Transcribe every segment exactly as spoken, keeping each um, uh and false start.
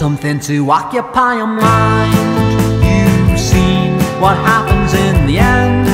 something to occupy your mind. You've seen what happens in the end.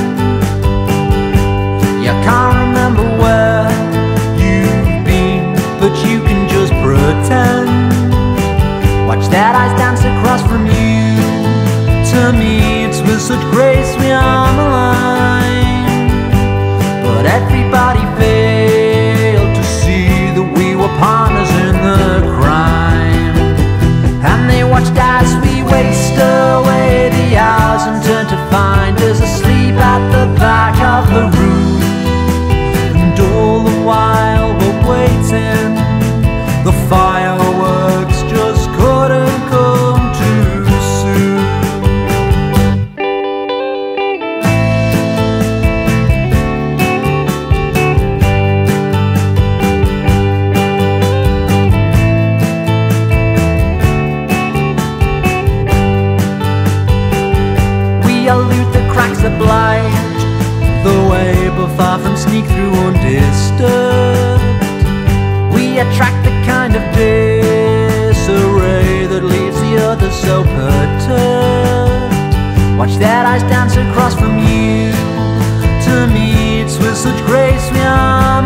You can't remember where you've been, but you can just pretend. Watch their eyes dance across from you. To me it's with such grace we are the line. But everybody failed to see that we were partners in the crime. And they watched as we waste away the hours and turned to find us asleep at the back of the room. And all the while we're waiting, the fireworks just couldn't come too soon. We elude the cracks that blight the way, but far from sneak through undisturbed. We attract the kind of disarray that leaves the others so perturbed. Watch their eyes dance across from you. To me it's with such grace we are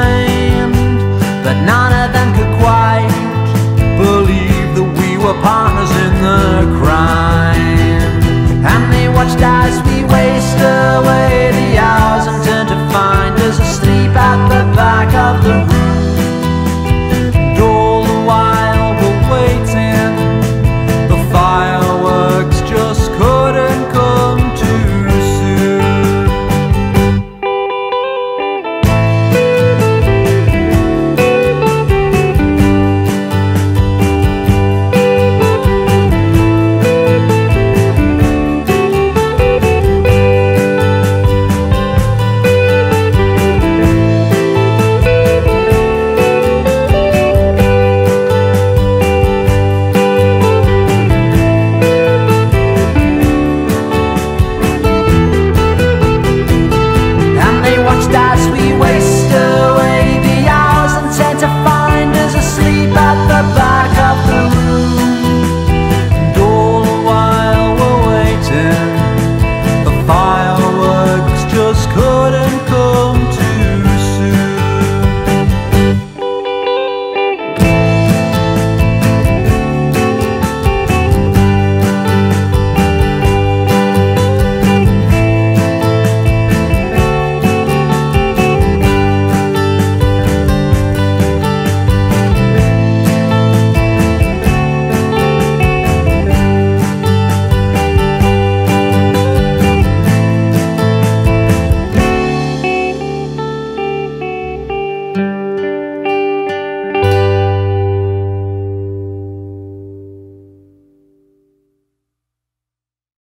maligned, but none of them could quite believe that we were part